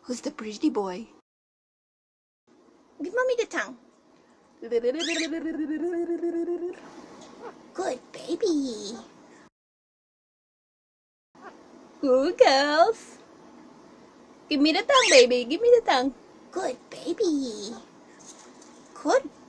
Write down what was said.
Who's the pretty boy? Give mommy the tongue. Good baby. Good girls. Give me the tongue, baby. Give me the tongue. Good baby. Good